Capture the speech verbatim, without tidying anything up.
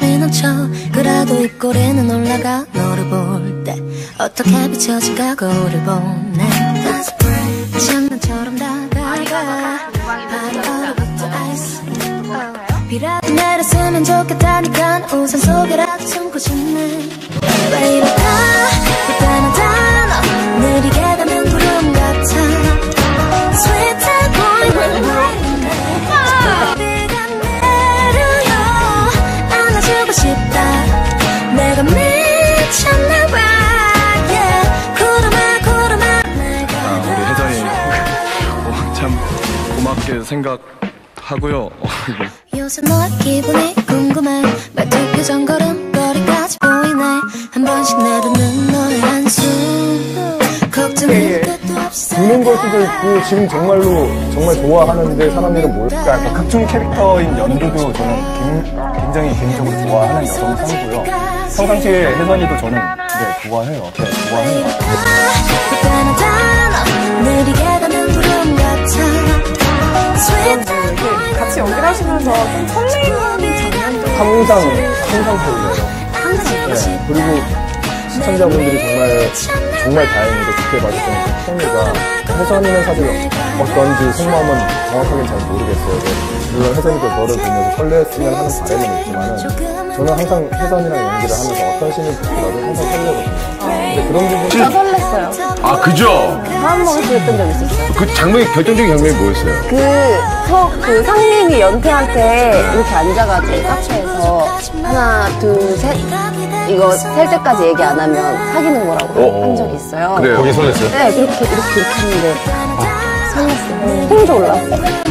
바람이 넘쳐 그래도 입꼬리는 올라가 너를 볼 때 어떻게 비춰질까 거울을 보네 장난처럼 다가가 바로 얼어붙어 아이스 비라도 내렸으면 좋겠다니까 우산 속이라도 숨고 싶네 왜 이럴까 그때는 단어 느리게 가는 구름 같아 Sweet boy 비가 내려요 안아주고 싶다 내가 미쳤나 봐 yeah. 구름아 구름아 내가 아, 우리 혜정이 어, 참 고맙게 생각하고요. 요새 너의 기분이 궁금해 말투 표정 걸음걸이까지 보이네 한 번씩 내뱉는 너의 한숨 걱정이 끝도 없어 웃는 걸 수도 있고 지금 정말로 정말 좋아하는데 사람들은 뭘까? 그러니까 극중 캐릭터인 연두도 저는 굉장히 개인적으로 좋아하는 여성 상이고요. 평상시에 혜선이도 저는 네, 좋아해요. 네, 좋아해요. 그때는 단어 느리게 가는 구름 같아 같이 연기를 하시면서 좀 설레이는 장면도 항상 항상 설레요. 항상 네, 그리고 시청자분들이 정말 정말 다행히도 좋게 봐주시는 혜선이가 혜선이는 사실 어떤지 속마음은 정확하게는 잘 모르겠어요. 물론 혜선이도 너를 보면서 설레었으면 하는 바람은 있지만 저는 항상 혜선이랑 연기를 하면서 어떤 씬을 보더라도 항상 설레거든요. 근데 그런 부분이 진짜 설렜어요. 아, 그죠? 한 번씩 그랬던 적 있었어요. 그 장면이, 결정적인 장면이 뭐였어요? 그, 서, 그 상민이 연태한테 이렇게 앉아가지고 카페에서 하나, 둘, 셋 이거 셀 때까지 얘기 안 하면 사귀는 거라고 어, 한 적이 있어요. 그래요? 거기 설렜어요? 네, 그렇게, 이렇게, 이렇게 했는데 아, 설렜어요. 힘도 올랐어요.